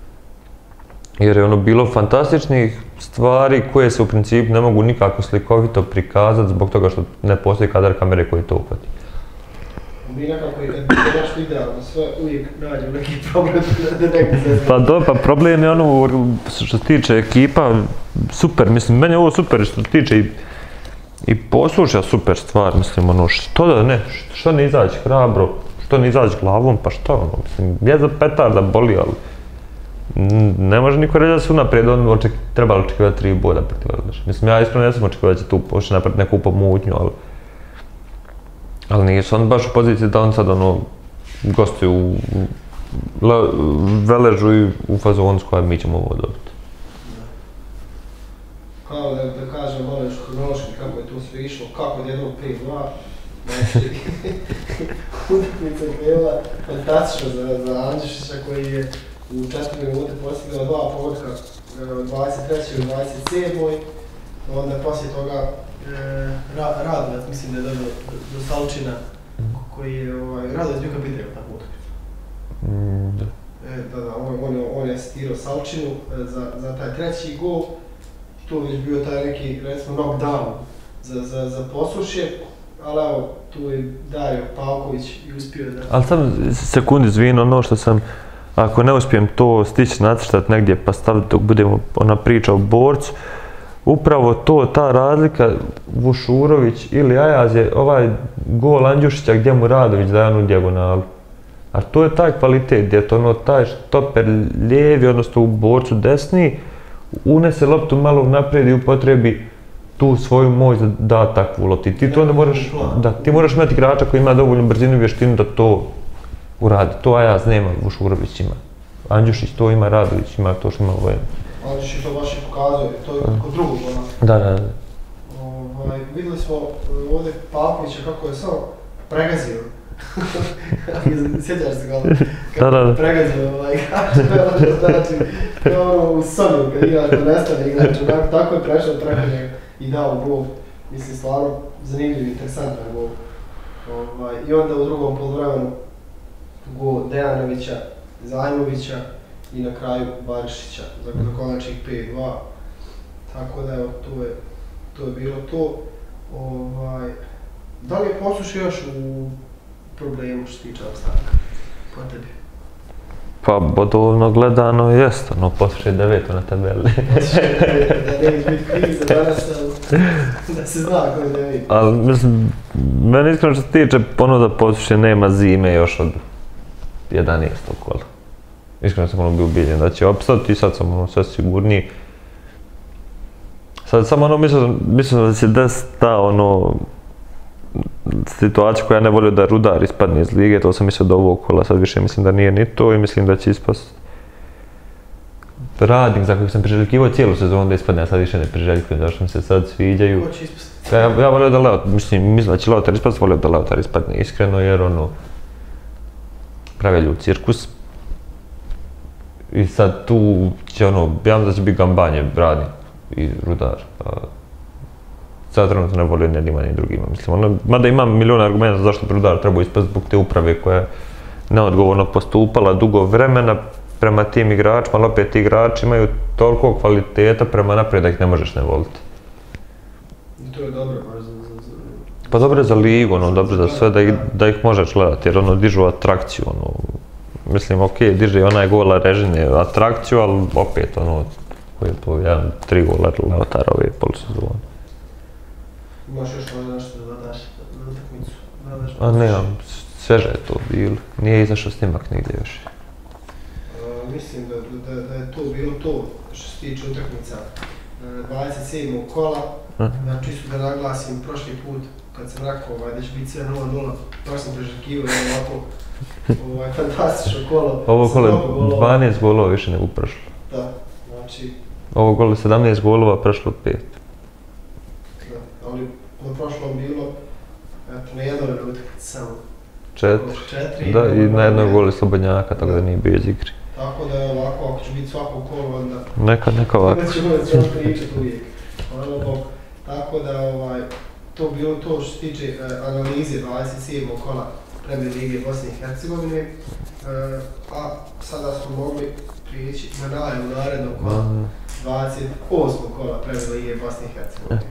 jer je ono bilo fantastičnih stvari koje se u principu ne mogu nikako slikovito prikazati zbog toga što ne postoji kadar kamere koji to uhvati. Mi nekako i kad je nešto idealno sve uvijek nađemo neki problem da neko se... Pa do, pa problem je ono što se tiče ekipa, super, mislim, meni je ovo super što se tiče i i Posušja super stvar, mislim, ono, što da ne, što ne izaći hrabro, što ne izaći glavom, pa što, ono, mislim, je za petarda boli, ali ne može niko reći da su unaprijed on trebali očekivati tri boda protiv Veleža. Mislim, ja iskreno ne sam očekivati da će tu Posušje napraviti neku pomutnju, ali ali nisu on baš u poziciji da on sad, ono, gostuje u Veležu i u fazonu s kojom mi ćemo ovo dobiti. Kao da, da kažem, ono još kronološki kako je tu sve išlo, kako od jednog pet dva, znači, utakmica je bila fantastična za, za Andžišića koji je u četiri minute postigao dva pogotka u dvadeset trećoj i dvadeset sedmoj Onda poslije toga e, ra, Radovac, mislim da je dobio do, do Salčina, koji je, ovaj, Radovac bio kapitan u takvu utakmicu. Mm, da. E, da, da, on, on, on je asistirao Salčinu e, za, za taj treći gol. Tu već bio taj neki, recimo, knockdown za, za, za Posušje, ali evo, tu je Dario Pavković i uspio da... Ali sam sekundi izvin, ono što sam, ako ne uspijem to stići nacrtati negdje pa staviti dok budemo ona priča o borcu, upravo to, ta razlika Vušurović ili Ajaz je ovaj gol Andjušića gdje mu Radović daje onu dijagonalu. A to je taj kvalitet gdje to ono, taj štoper lijevi, odnosno u borcu desni, unese loptu malo naprijed i upotrebi tu svoju moć da da takvu loptu. I ti to onda moraš, da, ti moraš imati igrača koji ima dovoljnu brzinu i vještinu da to uradi. To Ajaz nema, Vušurović ima. Andjušić to ima, Radović ima, to što ima Vojan. Andjušić to baš i pokazuje, to je kod drugog ona. Da, da, da. Ovaj, vidjeli smo ovdje Pavkovića kako je samo pregazio. Sjećaš se ga? Da, da, da. Pregazio ovaj igrač, znači, to ono u Sonju kad igrač da nestane igrač, onako tako je prešao preko njega i dao gol. Mislim, stvarno zanimljiv, interesantan gol. Ovaj, I onda u drugom poluvremenu gol Dejanovića, Zajmovića i na kraju Barišića za konačnih pet dva. Tako da evo, to je, to je bilo to. Ovaj, da li je Posuš još u problemu što se tiče opstanka po tebi? Pa bodovno gledano jest, ono Posuš je deveto na tabeli. Posuš je deveto, da neće biti kriza danas, da se zna ko je deveto. Ali mislim, meni iskreno što se tiče ono da Posuš je nema zime još od jedanaestog kola. Iskreno sam ono bio ubijeljen da će opstati i sad sam ono sve sigurniji. Sad samo ono mislim, mislim da će desiti ta ono situacija koja ne volio da Rudar ispadne iz lige, to sam mislio do ovog kola, sad više mislim da nije ni to i mislim da će ispast Radnik za kojeg sam priželjkivao cijelu sezonu da ispadne, a sad više ne priželjkujem, zašto mi se sad sviđaju. Ko će ispasti? Ja, ja volio da Leotar, mislim, mislim da će Leotar ispast, volio da Leotar ispadne iskreno jer ono prave ljud cirkus. I sad tu će ono, ja mislim da će biti Gambanje, Radnik i Rudar. Sad trenutno ne volim jednima ni drugima, mislim, ono, mada imam milion argumenta zašto bi Rudar trebao ispast zbog te uprave koja je neodgovorno postupala dugo vremena prema tim igračima, ali opet ti igrači imaju toliko kvaliteta prema naprijed da ih ne možeš ne voliti. I to je dobro baš za... za, za... Pa dobro je za ligu, ono, dobro za sve, da ih, da ih možeš gledati, jer ono, dižu atrakciju, ono, mislim, okej, okay, diže onaj gola Režine atrakciju, ali opet, ono, koji je to jedan, tri gola Leotara ove polusezone. Imaš još možda nešto da dodaš na utakmicu? A nemam, sveže je to bilo, nije izašao snimak nigdje još. Uh, mislim da, da, da je to bilo to što se tiče utakmica uh, dvadeset sedmog kola. Uh. Ja čisto da naglasim prošli put kad sam rekao ovaj, da će biti sve nula nula, baš sam priželjkivao ovako ovaj, fantastično kolo. Ovo kolo je dvanaest golova više nego prošlo. Da, znači... Ovo kolo je sedamnaest golova, prošlo pet. Da, ali na prošlom bilo, eto, na jednoj utakmici samo. Četiri. Četiri. Da, i na jednoj goli Slobodnjaka, tako da nije bio iz igri. Tako da je ovako, ako će biti svako kolo, onda... Neka, neka ovako. Onda ćemo da ćemo pričati uvijek. Hvala Bog. Tako da, ovaj, to bilo to što se tiče eh, analize dvadeset sedmog kola Premier Lige Bosne i Hercegovine. Eh, a sada smo mogli prijeći na najavu narednog kola, dvadeset osmog kola Premier Lige Bosne i Hercegovine.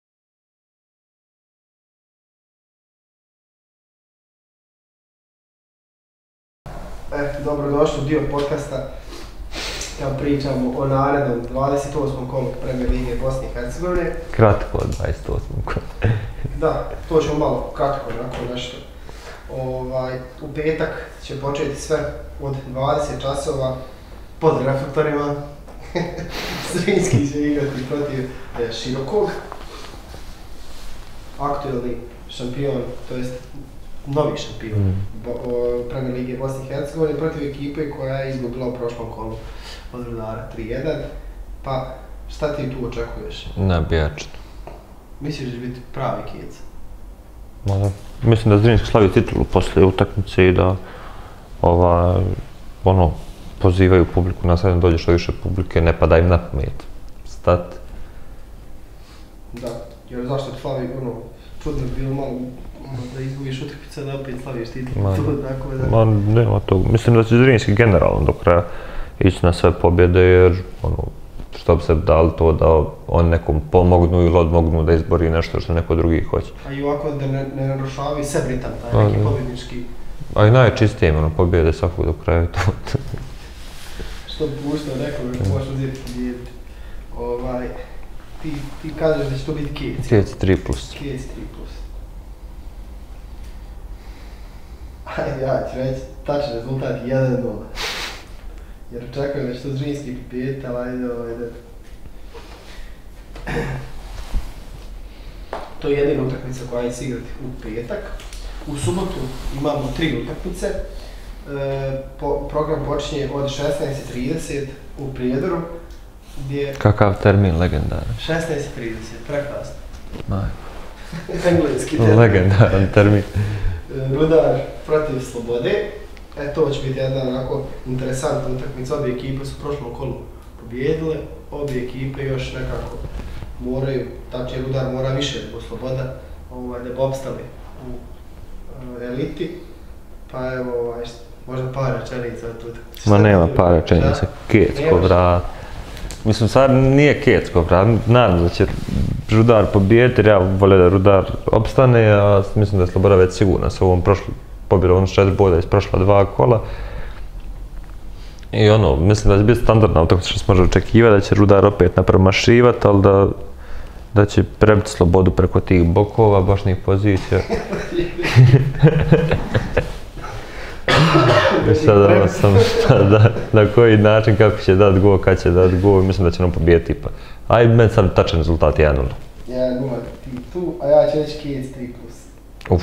E, dobrodošli u dio podcasta kad pričamo o narednom dvadeset osmom kolu Premier Lige Bosne i Hercegovine. Kratko od dvadeset osmog kola. Da, to ćemo malo kratko onako nešto. Ovaj, u petak će početi sve od dvadeset časova pod reflektorima. Zrinski će igrati protiv e, Širokog. Aktuelni šampion, to jest novi šampion mm. Bo, o, Premier Lige Bosne i Hercegovine protiv ekipe koja je izgubila u prošlom kolu od Rudara tri jedan. Pa šta ti tu očekuješ? Nabijačno. Misliš da će biti pravi kec? Možda. Mislim da Zrinski slavi titulu poslije utakmice i da ova, ono, pozivaju publiku na sve, dođe što više publike, ne pada im na pamet. Stati. Da, jer zašto slavi, ono, čudno je bilo malo da izgubiš utakmice, da opet slaviš titulu, tako da... Ma, nema toga. Mislim da će Zrinski generalno do kraja ići na sve pobjede, jer, ono, što bi se dali to da on nekom pomognu ili odmognu da izbori nešto što neko drugi hoće. A i ovako da ne, ne narušavaju sebi ritam, taj neki pobjednički... A i najčistije, ono, pobjede svakog do kraja to. Što bi puštao nekoga ko možeš uzeti dijeliti. Ovaj, ti, ti kažeš da će to biti kec. Kec tri plus. Kec tri plus. Ajde, ja ću reći, tačan rezultat jedan nula. Jer očekujem da će to Zrinski pobijediti, ali ajde, ajde. To je jedina utakmica koja će se igrati u petak. U subotu imamo tri utakmice. E, po, program počinje od šesnaest i trideset u Prijedoru. Gdje... Kakav termin, legendaran. šesnaest i trideset, prekrasno. Majko. Engleski termin. Legendaran termin. Rudar protiv Slobode. E, to će biti jedna onako interesantna utakmica. Obje ekipe su u prošlom kolu pobijedile. Obje ekipe još nekako moraju, tačnije Rudar mora više nego Sloboda ovaj, da bi opstali u uh, eliti. Pa evo, ovaj, možda par rečenica od tu utakmicu. Ma nema par rečenica, Kecko vrat. Mislim, sad nije Kecko vrat, nadam da će Rudar pobijediti, jer ja volio da Rudar opstane, a mislim da je Sloboda već sigurna sa ovom prošlom pobjedom s četiri boda iz prošla dva kola. I ono, mislim da će biti standardna utakmica što se može očekivati, da će Rudar opet napromašivati, ali da, da će prebiti Slobodu preko tih bokova, bočnih pozicija. I sad ono sam, da, na koji način, kako će dat gol, kad će dat gol, mislim da će nam pobijediti ipak. Aj, meni sad tačan rezultat jedan nula. jedan nula ti tu, a ja ću reći Kec tri plus. Uf.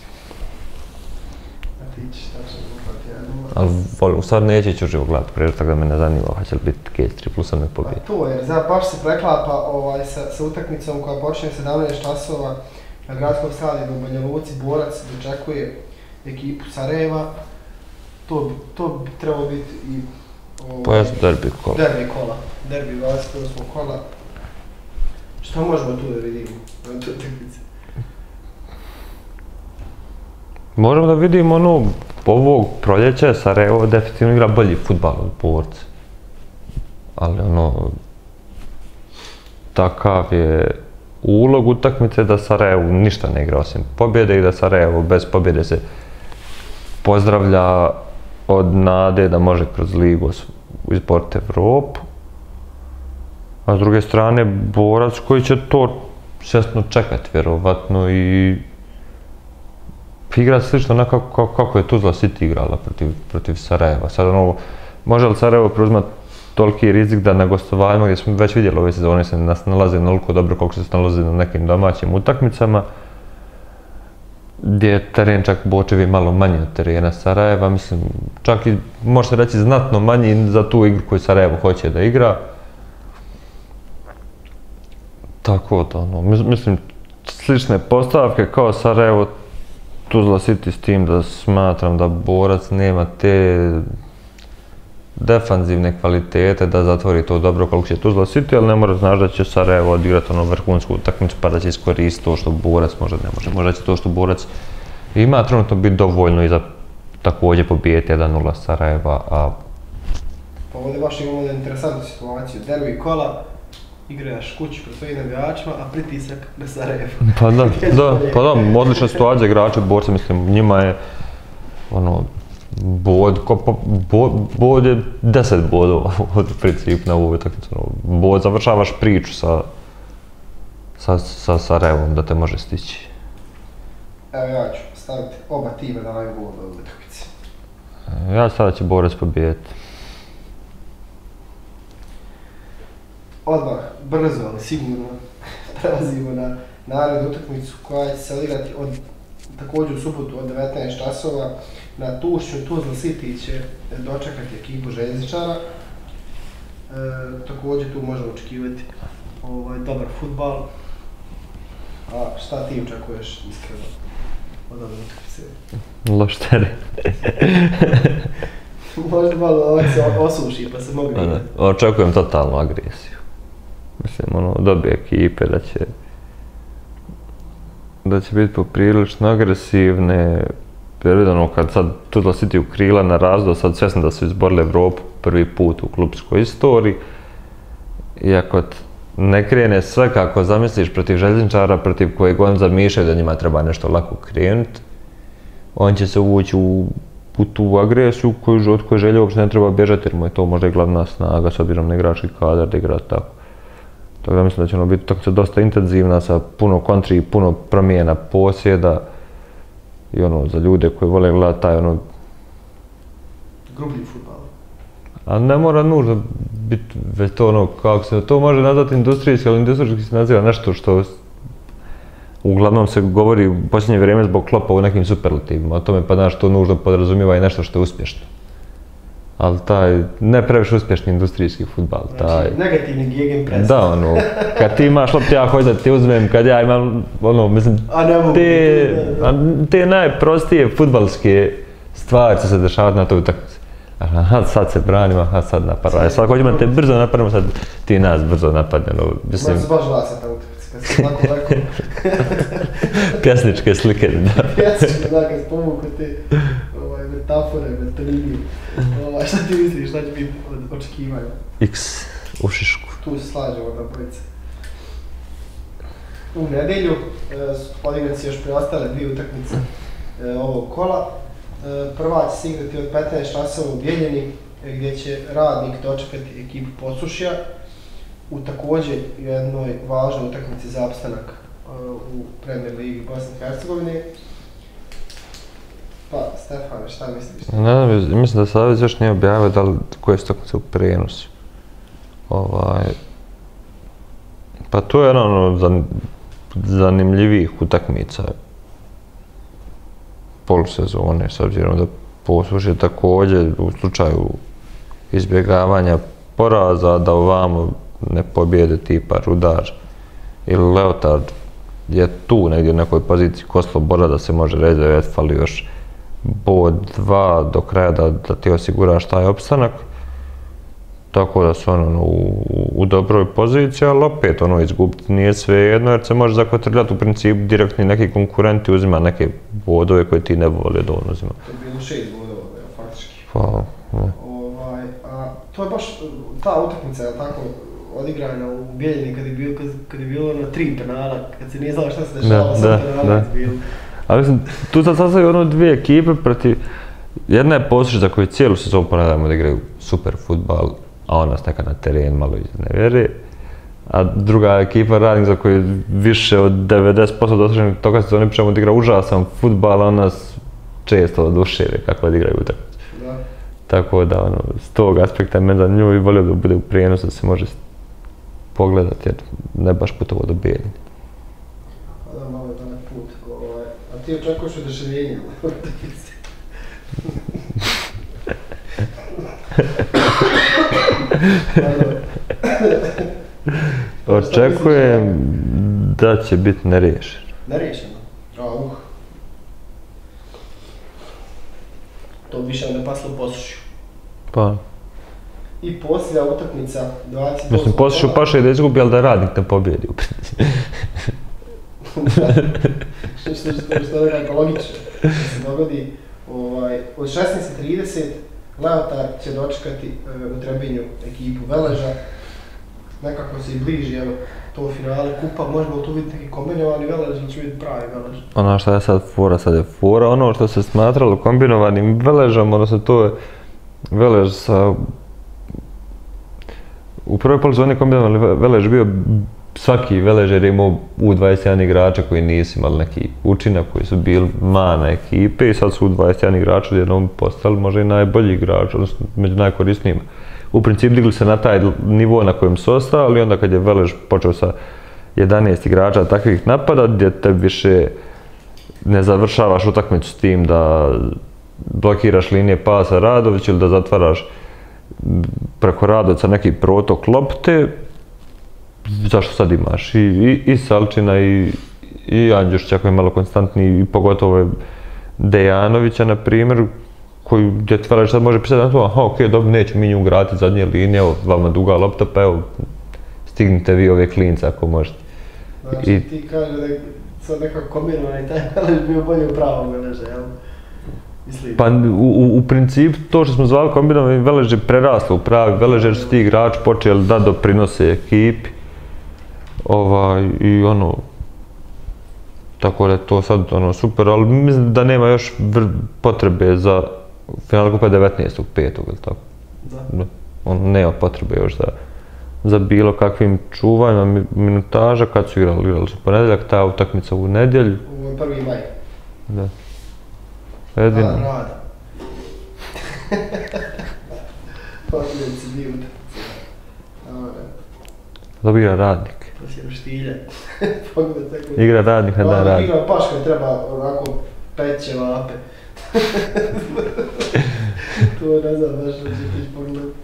A ti ćeš tačan rezultat jedan nula. Ali volim, u stvari neće ići uživo gledati pređer, tako da me ne zanima, hoće li biti Kec tri plus, a ne pobijedi. Pa to, jer za, baš se preklapa ovaj, sa, sa utakmicom koja počinje sedamnaest časova na gradskom stadionu u Banja Luci. Borac dočekuje ekipu Sarajeva. To, to bi trebalo biti i ovaj, Pa jesu derbi kola. Derbi kola. Derbi dvadeset osmog kola. Šta možemo tu da vidimo na tu utakmici? Možemo da vidimo ono, ovog proljeća Sarajevo definitivno igra bolji fudbal od Borca. Ali ono, takav je ulog utakmice da Sarajevo ništa ne igra osim pobjede i da Sarajevo bez pobjede se pozdravlja od nade da može kroz ligu izboriti Evropu. A s druge strane, Borac koji će to svjesno čekati vjerovatno i igra slično onako kako je Tuzla City igrala protiv, protiv Sarajeva. Sad ono, može li Sarajevo preuzmati toliki rizik da na gostovanjima, gdje smo već vidjeli ove sezone se nas nalaze naliko dobro koliko se nalaze na nekim domaćim utakmicama, gdje je teren čak Bočevi malo manji od terena Sarajeva, mislim, čak i može se reći znatno manji za tu igru koju Sarajevo hoće da igra. Tako da, ono, mislim, slične postavke kao Sarajevo, Tuzla City, s tim da smatram da Borac nema te defanzivne kvalitete da zatvori to dobro koliko će Tuzla City, ali ne mora znaš da će Sarajevo odigrati ono vrhunsku utakmicu pa da će iskoristiti to što Borac možda ne može. Možda će to što Borac ima trenutno biti dovoljno i za također pobijediti jedan nula Sarajeva, a... Pa ovdje baš imamo jednu interesantnu situaciju. Derbi kola, igraš kući pred svojim navijačima, a pritisak na Sarajevo. Pa da, da, pa da, odlična situacija igrača Borca, mislim, njima je ono, bod, ko, bod, bod je deset bodova od principu na ovu utakmicu. Bod, završavaš priču sa, sa, sa Sarajevom da te može stići. Evo ja ću staviti oba tima da daju gol u utakmici. Ja sada će Borac pobijediti. Odmah, brzo, ali sigurno prelazimo na narednu utakmicu koja će se odigrati od, također u subotu od devetnaest časova. Na Tušću Tuzla City će dočekati ekipu željezničara. E, također tu možemo očekivati ovaj, dobar fudbal. A šta ti očekuješ iskreno od ove utakmice? Loš teren. Možda malo ovaj se osuši pa se mogu vidjeti. Očekujem totalnu agresiju. Mislim, ono, dobije ekipe da će da će biti poprilično agresivne. Jer ono, kad sad Tuzla City u krila na razdo, sad svjesno da su izborili Evropu prvi put u klubskoj istoriji. I ako ne krene sve kako zamisliš protiv željezničara, protiv kojeg on zamišljaju da njima treba nešto lako krenuti, on će se uvući u, u tu agresiju koju, od koje želje uopće ne treba bježati, jer mu je to možda i glavna snaga s obzirom na igrački kadar da igra tako. Tako da mislim da će ono biti tako dosta intenzivna sa puno kontri i puno promjena posjeda. I ono, za ljude koji vole gledati taj ono grublji futbal. A ne mora nužno biti već to ono, kako se, to može nazvati industrijski, ali industrijski se naziva nešto što uglavnom se govori u posljednje vrijeme zbog Kloppa u nekim superlativima, o tome pa znaš, to nužno podrazumijeva i nešto što je uspješno. Ali taj, ne previše uspješni industrijski fudbal, taj... Znači, negativni gegenpress. Da, ono, kad ti imaš loptu, ja hoću da ti uzmem, kad ja imam, ono, mislim, A ne mogu. te, te najprostije fudbalske stvari će se dešavati na toj utakmici. Aha, sad se branimo, aha, sad napadamo. Sad hoćemo da te brzo napadamo, sad ti nas brzo napadne, ono, mislim... Možda se baš glasa ta utakmica, kad se lako, lako... Pjesničke slike, da. Pjesničke, da, kad spomuku te ovaj, metafore, metonimije. Ovaj, šta ti misliš, šta će biti od očekivanja? X u šišku. Tu se slažemo na bojice. U nedjelju e, odigrane se još preostale dvije utakmice e, ovog kola. E, prva će se igrati od petnaest časova u Bijeljini, e, gdje će Radnik dočekati ekipu Posušja u također jednoj važnoj utakmici za opstanak e, u Premier Ligi Bosne i Hercegovine. Pa, Stefane, šta misliš? Ne znam, mislim da Savez još nije objavio da li koje su utakmice u prenosu. Ovaj... Pa to je ono zan, zanimljivijih utakmica polusezone, s obzirom da Posušje također u slučaju izbjegavanja poraza da ovamo ne pobjede tipa Rudar ili Leotard je tu negdje u nekoj poziciji ko Sloboda da se može reći da je fali još bod dva do kraja da, da ti osiguraš taj opstanak. Tako da su ono u, u dobroj poziciji, ali opet ono izgubiti nije sve jedno jer se može zakvatriljati u principu direktni neki konkurenti uzima neke bodove koje ti ne vole da on uzima. To je bilo šest bodova, faktički. Pa, ne. Ovaj, a to je baš ta utakmica, je tako, odigrana u Bijeljini kad je bilo, kad, kad je bilo ono tri penala, kad se nije znalo šta se dešava, sad penala je bilo. Ali mislim, tu sad sastavljaju ono dvije ekipe protiv... Jedna je Posušje za koju cijelu sezonu ponavljamo da igraju super fudbal, a ona se nekad na teren malo iznevjeri. A druga ekipa Radnik za koju više od devedeset posto dosaženih toga sezoni pričamo da igra užasan fudbal, a ona često oduševe kako da igraju utakmicu. Da. Tako da, ono, s tog aspekta meni za nju i volio da bude u prijenosu da se može pogledati jer ne baš putovo do Bijeljine. Pa da, malo je danak put. Ovaj, a ti očekuješ oduševljenje u utakmici? Očekujem da će biti neriješeno. Neriješeno? A, uh. To više ne paslo Posušju. Pa. I posljednja utakmica dvadeset osmog Mislim, Posušju paše da izgubi, ali da Radnik ne pobjedi u principu. što, što, što, što je nekako logično da se dogodi. Ovaj, od šesnaest trideset Leotard će dočekati e, u Trebinju ekipu Veleža. Nekako se i bliži evo, to finale kupa, možemo tu vidjeti neki kombinovani Velež ili će biti pravi Velež. Ono što je sad fora, sad je fora, ono što se smatralo kombinovanim Veležom, odnosno to je Velež sa... U prvoj poluzoni kombinovani Velež bio svaki Veležer je imao u dvadeset jedan igrača koji nisu imali neki učinak, koji su bili mana ekipe i sad su u dvadeset jedan igrača odjednom postali možda i najbolji igrač, odnosno među najkorisnijima. U principu digli se na taj nivo na kojem su ostali, onda kad je Velež počeo sa jedanaest igrača takvih napada, gdje te više ne završavaš utakmicu s tim da blokiraš linije pasa Radović ili da zatvaraš preko Radovca neki protok lopte, zašto sad imaš i, i, i Salčina i, i Andjušića koji je malo konstantniji i pogotovo je Dejanovića na primjer koji gdje ti Velež sad može pisati na to, aha okej, okay, dobro, neće mi nju ugraditi zadnje linije, evo vama duga lopta, pa evo stignite vi ove klince ako možete. Znači I, ti kaže da je sad nekako kombinovan i taj Velež bio bolje u pravom Veleža, jel? Mislim. Pa u, u principu to što smo zvali kombinovani Velež je preraslo u pravi Velež jer su ti igrači počeli da doprinose ekipi. Ovaj, i ono, tako da je to sad ono super, ali mislim da nema još potrebe za final kupa devetnaestog petog ili tako. Da. Da. On nema potrebe još za, za bilo kakvim čuvanjima minutaža kad su igrali, igrali su ponedjeljak, ta utakmica u nedjelju. Ovo je prvi maj. Da. Jedino. Da, rada. Pogledajci dio utakmice. Dobija Radnik. To si roštilja. Pogledaj tako. Igra Radnik na dan Radnik. Igra baš kad treba onako peće vape. To ne znam baš da će ti pogledati.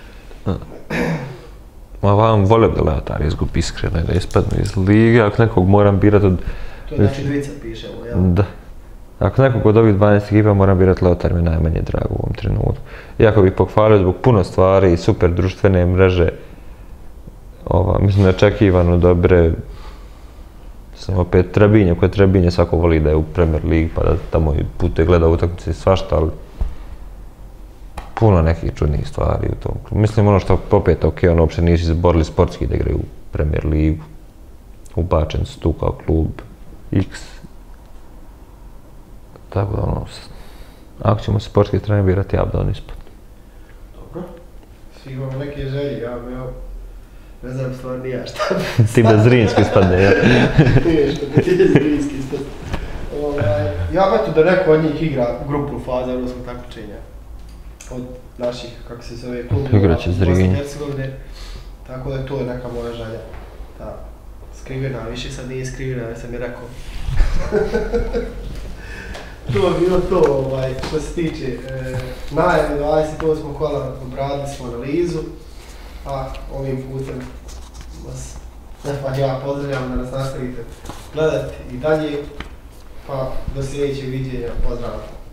Ma vam volio da Leotar izgubi iskreno da ispadnu iz lige, ako nekog moram birati od... To je znači dvica pišemo, jel? Da. Ako nekog od ovih dvanaest ekipa moram birati Leotar mi je najmanje drago u ovom trenutku. Iako bih pohvalio zbog puno stvari i super društvene mreže, ova, mislim neočekivano dobre, sam opet Trebinje, koje Trebinje svako voli da je u Premier League pa da tamo putuje gleda utakmice i svašta, ali puno nekih čudnih stvari u tom klubu. Mislim ono što opet ok, ono uopće nisu izborili sportski da igraju u Premier League, ubačen su tu kao klub X. Tako da ono, ako ćemo sportski strane birati, ja bi da on ispod. Dobro. Svi imamo neke želje, ja bi evo, ne znam stvar ni ja šta. Ti da Zrinski ispadne, ja? Nije što da ti je Zrinski ispadne. Ja eto da neko od njih igra grupnu fazu evropskog takmičenja. Od naših, kako se zove, klubova Igraće Zrinje. Bosne i Hercegovine. Tako da to je neka moja želja. Ta skrivena, više sad nije skrivena, već sam je rekao. To je bilo to, ovaj, što se tiče e, najave dvadeset osmog kola, obradili smo analizu, a ovim putem vas pa ja pozdravljam da nas nastavite gledati i dalje, pa do sljedećeg viđenja, pozdrav!